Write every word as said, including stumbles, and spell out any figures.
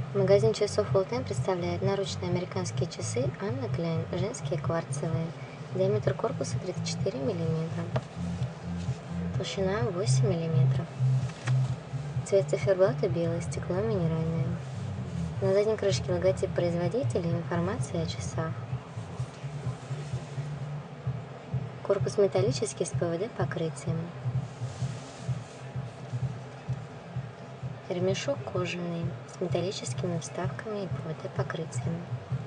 Магазин часов All Time представляет наручные американские часы Анна Клейн, женские кварцевые. Диаметр корпуса тридцать четыре миллиметра. Толщина восемь миллиметров. Цвет циферблата белый, стекло минеральное. На задней крышке логотип производителя и информация о часах. Корпус металлический с ПВД покрытием. Ремешок кожаный с металлическими вставками и ПВД покрытием.